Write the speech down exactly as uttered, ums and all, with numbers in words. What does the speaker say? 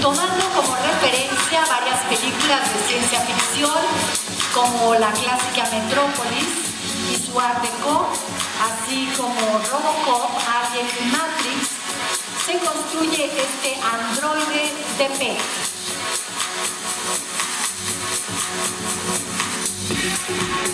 Tomando como referencia varias películas de ciencia ficción, como la clásica Metrópolis y su Art Deco, así como Robocop, Alien y Matrix, se construye este androide de P E T.